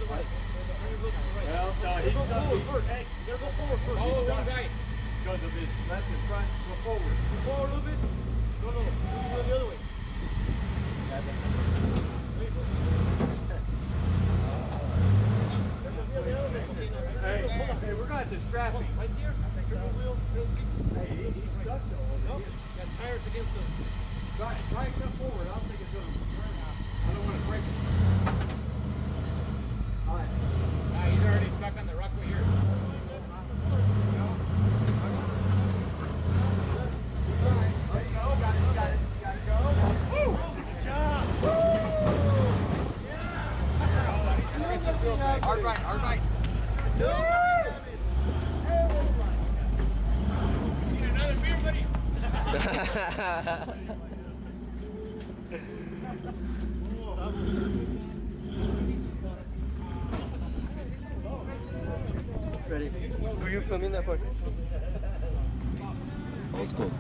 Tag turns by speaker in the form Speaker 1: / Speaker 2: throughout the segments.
Speaker 1: Well, no, he's going forward first. Hey, you gotta go forward first.
Speaker 2: Oh, one guy.
Speaker 1: Because of his left and front, go forward. Go forward a little bit. No, no, go the other way. Hey, we're going to strap him. Right here. Hey, he's stuck though. Nope. Got tires against him. Try and come forward. I don't think it's going to turn out. I don't want to break it. All right.
Speaker 2: He's already stuck on the rockaway here. Hard right, hard right. Need another beer, buddy.
Speaker 3: Ready? Who are you filming that for? Old school.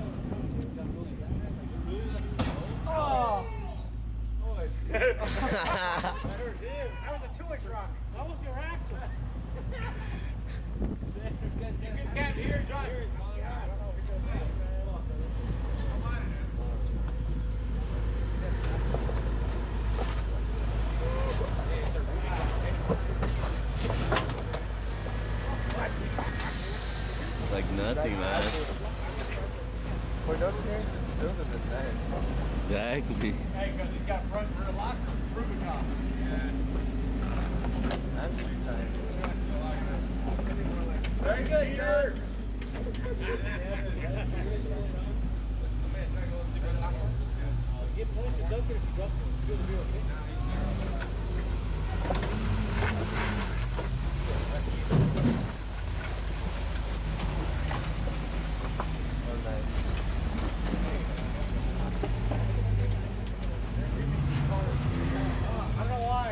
Speaker 1: I heard him. That was a 2-inch rock. That was your axle. You can't hear, John.
Speaker 3: It's like nothing, man.
Speaker 4: Production still doesn't nice.
Speaker 3: Exactly.
Speaker 1: Hey, because he's got front rear lock, Rubicon.
Speaker 4: That's 3 times.
Speaker 1: Very good, Peter. Get points and dunk it if you drop it. It's good to be okay.
Speaker 4: Oh, nice.
Speaker 1: I don't know why.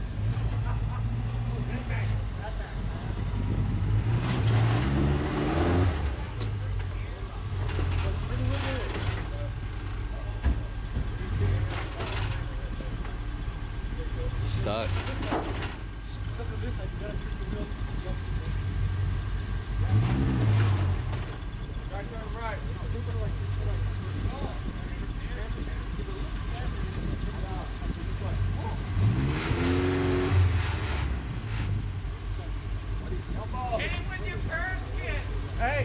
Speaker 3: Stuck.
Speaker 1: Right, turn right.
Speaker 2: Hit him with your Paris kit.
Speaker 1: Hey!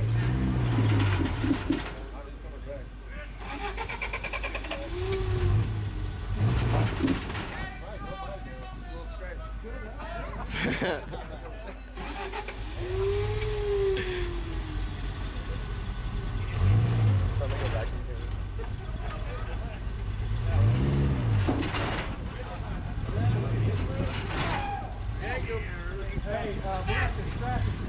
Speaker 4: Something go back in here.
Speaker 1: Hey, we have to scratch it.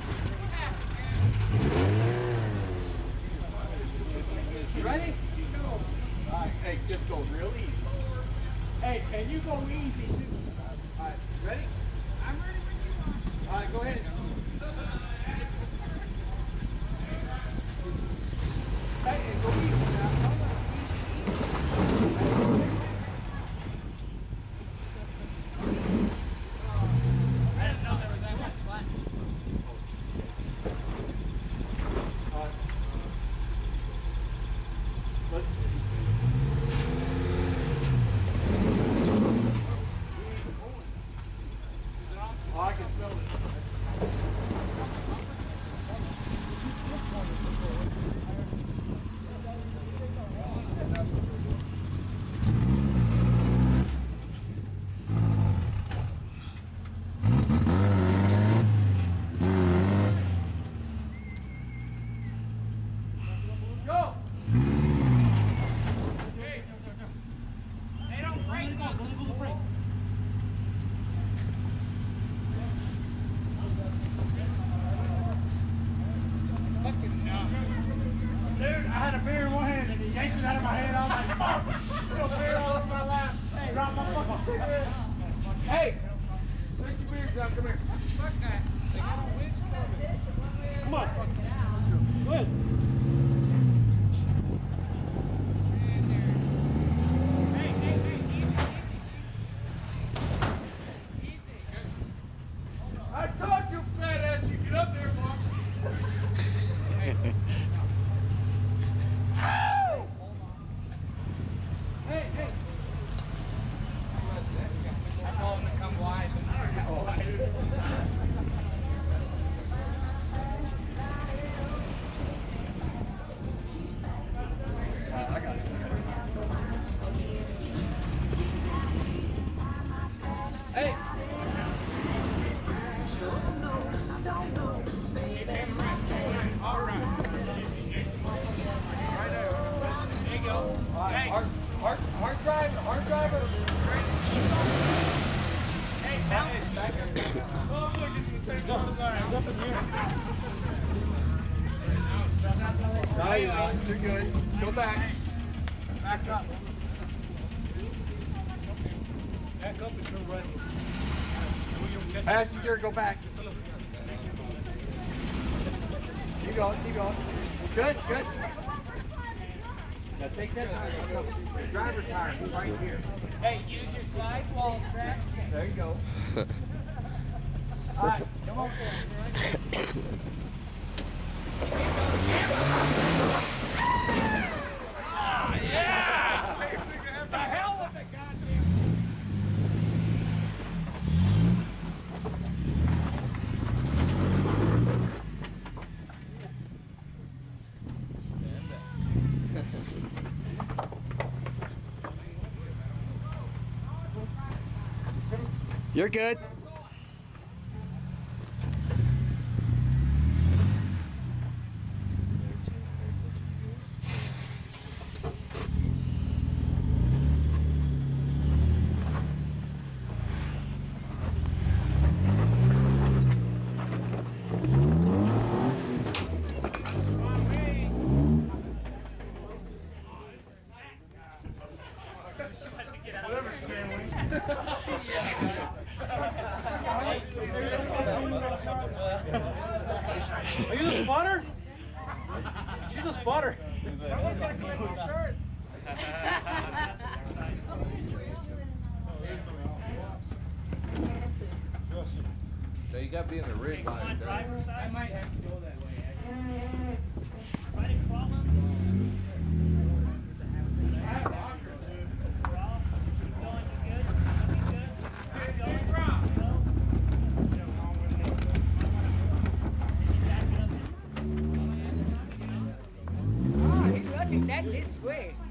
Speaker 1: You ready? Alright, hey, just go real easy. Hey, and you go easy too. Alright, ready?
Speaker 2: I'm ready when you are.
Speaker 1: Alright, go ahead. Hey, and go easy now.
Speaker 2: I didn't know there was that much slack.
Speaker 1: Oh, I can smell it.
Speaker 2: Go! Hey, they don't break. Fucking no.
Speaker 1: Dude, I had a beer in one hand and he yanked it out of my hand. I was like, fuck! Little beer all over my lap. Hey, dropped my fucking cigarette.
Speaker 2: Hey! Take your beer, John. Come here. Fuck that. They got a winch coming.
Speaker 1: Come on. Let's go. Good.
Speaker 2: Hey, easy, easy. Easy. go. Hey.
Speaker 1: Hard driver.
Speaker 2: Hey, back here. Oh, look, it's the same sort of line. It's up in here.
Speaker 1: No, you're good. Go back.
Speaker 2: Back up. Back up and turn right.
Speaker 1: Passenger, go back. Keep going. Good. Now take that tire. The driver tire right here.
Speaker 2: Hey, use your sidewall track.
Speaker 1: There you go. All right, come on forward.
Speaker 2: Yeah! The hell with the goddamn.
Speaker 3: You're good.
Speaker 1: Are you the spotter? She's a spotter.
Speaker 2: Someone's got to collect my shirts.
Speaker 5: So you got to be in the rig line.
Speaker 2: I might have to go that way, actually.
Speaker 6: That this way.